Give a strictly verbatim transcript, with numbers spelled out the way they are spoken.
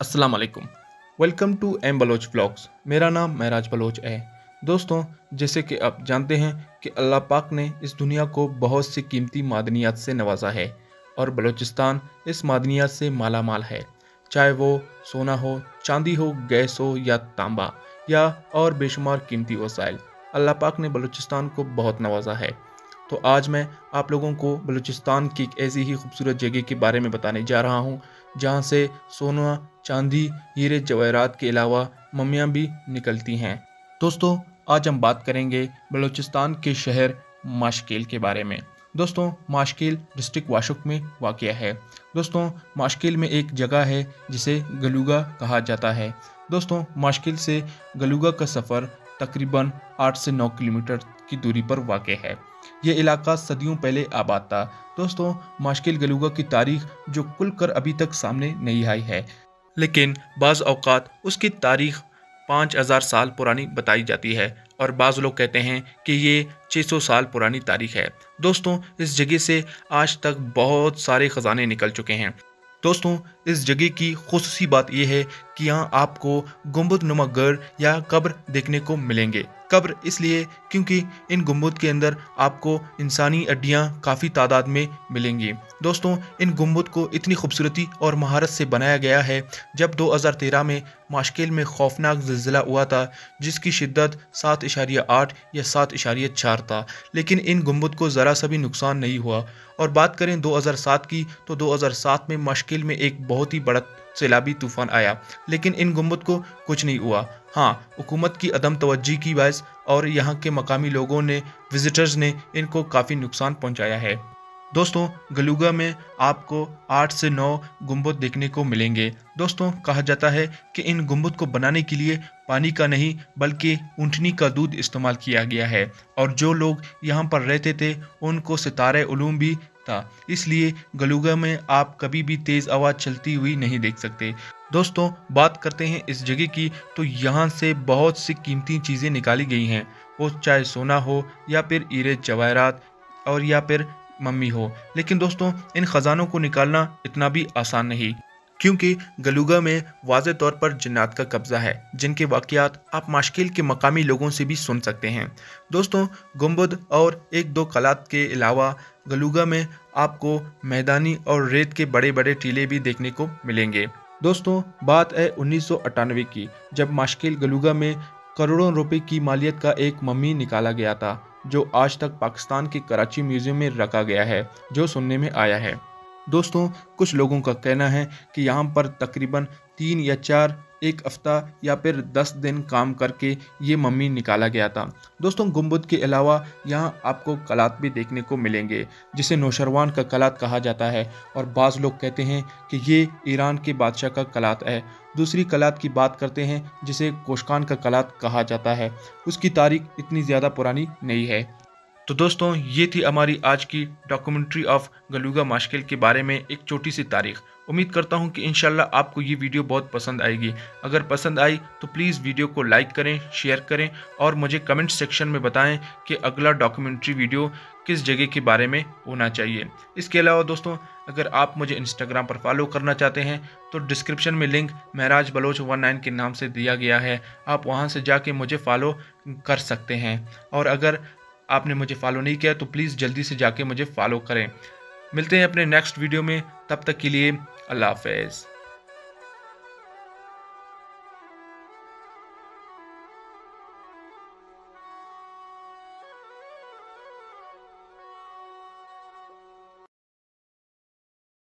अस्सलाम वालेकुम। Welcome to M Baloch vlogs. मेरा नाम महराज बलोच है। दोस्तों, जैसे कि आप जानते हैं कि अल्लाह पाक ने इस दुनिया को बहुत सी कीमती मादनियात से नवाजा है और बलूचिस्तान इस मादनियात से माला माल है। चाहे वो सोना हो, चांदी हो, गैस हो या तांबा या और बेशुमार कीमती वसाइल, अल्लाह पाक ने बलूचिस्तान को बहुत नवाजा है। तो आज मैं आप लोगों को बलूचिस्तान की एक ऐसी ही खूबसूरत जगह के बारे में बताने जा रहा हूँ जहाँ से सोना, चांदी, हीरे जवाहरात के अलावा मम्मियाँ भी निकलती हैं। दोस्तों, आज हम बात करेंगे बलूचिस्तान के शहर माशकेल के बारे में। दोस्तों, माशकेल डिस्ट्रिक्ट वाशुक में वाक़या है। दोस्तों, माशकेल में एक जगह है जिसे गलूगा कहा जाता है। दोस्तों, माशकेल से गलूगा का सफ़र तकरीबन आठ से नौ किलोमीटर की दूरी पर वाक़ है। ये इलाका सदियों पहले आबाद था। दोस्तों, माशकेल गलूगा की तारीख जो खुल कर अभी तक सामने नहीं आई है, लेकिन बाज़ औक़ात उसकी तारीख पाँच हज़ार साल पुरानी बताई जाती है और बाज़ लोग कहते हैं कि ये छह सौ साल पुरानी तारीख है। दोस्तों, इस जगह से आज तक बहुत सारे ख़जाने निकल चुके हैं। दोस्तों, इस जगह की खुसूसी बात यह है कि यहाँ आपको गुंबद नुमा घर या कब्र देखने को मिलेंगे। कब्र इसलिए क्योंकि इन गुंबद के अंदर आपको इंसानी हड्डियाँ काफ़ी तादाद में मिलेंगी। दोस्तों, इन गुंबद को इतनी खूबसूरती और महारत से बनाया गया है। जब दो हज़ार तेरह में माशकेल में खौफनाक ज़िलज़िला हुआ था जिसकी शिद्दत सात इशारिया आठ या सात इशारिया चार था, लेकिन इन गुंबद को ज़रा सा भी नुकसान नहीं हुआ। और बात करें दो हज़ार सात की, तो दो हज़ार सात में माशकेल में एक बहुत ही बड़ा सैलाबी तूफान आया, लेकिन इन गुंबद को कुछ नहीं हुआ। हाँ, हुकूमत की अदम तवज्जी की वजह और यहाँ के मकामी लोगों ने, विजिटर्स ने इनको काफ़ी नुकसान पहुँचाया है। दोस्तों, गलूगा में आपको आठ से नौ गुंबद देखने को मिलेंगे। दोस्तों, कहा जाता है कि इन गुंबद को बनाने के लिए पानी का नहीं बल्कि ऊँटनी का दूध इस्तेमाल किया गया है और जो लोग यहाँ पर रहते थे उनको सितारे उलूम भी था, इसलिए गलूगा में आप कभी भी तेज़ आवाज़ चलती हुई नहीं देख सकते। दोस्तों, बात करते हैं इस जगह की, तो यहाँ से बहुत सी कीमती चीज़ें निकाली गई हैं, वो चाहे सोना हो या फिर हीरे जवाहरात और या फिर मम्मी हो। लेकिन दोस्तों, इन ख़जानों को निकालना इतना भी आसान नहीं, क्योंकि गलूगा में वाज़े तौर पर जिन्नात का कब्ज़ा है जिनके वाक़यात आप माशकेल के मकामी लोगों से भी सुन सकते हैं। दोस्तों, गुंबद और एक दो कलात के अलावा गलूगा में आपको मैदानी और रेत के बड़े बड़े टीले भी देखने को मिलेंगे। दोस्तों, बात है उन्नीस सौ अट्ठानवे की, जब माशकेल गलूगा में करोड़ों रुपए की मालियत का एक मम्मी निकाला गया था जो आज तक पाकिस्तान के कराची म्यूज़ियम में रखा गया है, जो सुनने में आया है। दोस्तों, कुछ लोगों का कहना है कि यहाँ पर तकरीबन तीन या चार एक हफ्ता या फिर दस दिन काम करके ये मम्मी निकाला गया था। दोस्तों, गुंबद के अलावा यहाँ आपको कलात भी देखने को मिलेंगे जिसे नौशरवान का कलात कहा जाता है और बाज़ लोग कहते हैं कि ये ईरान के बादशाह का कलात है। दूसरी कलात की बात करते हैं जिसे कोशकान का कलात कहा जाता है, उसकी तारीख इतनी ज़्यादा पुरानी नहीं है। तो दोस्तों, ये थी हमारी आज की डॉक्यूमेंट्री ऑफ गलूगा माशकेल के बारे में एक छोटी सी तारीख। उम्मीद करता हूँ कि इंशाल्लाह आपको ये वीडियो बहुत पसंद आएगी। अगर पसंद आई तो प्लीज़ वीडियो को लाइक करें, शेयर करें और मुझे कमेंट सेक्शन में बताएं कि अगला डॉक्यूमेंट्री वीडियो किस जगह के बारे में होना चाहिए। इसके अलावा दोस्तों, अगर आप मुझे इंस्टाग्राम पर फॉलो करना चाहते हैं तो डिस्क्रिप्शन में link Mahraj Baloch one nine के नाम से दिया गया है, आप वहाँ से जाके मुझे फॉलो कर सकते हैं। और अगर आपने मुझे फॉलो नहीं किया तो प्लीज़ जल्दी से जाके मुझे फॉलो करें। मिलते हैं अपने नेक्स्ट वीडियो में, तब तक के लिए अल्लाह हाफ़िज़।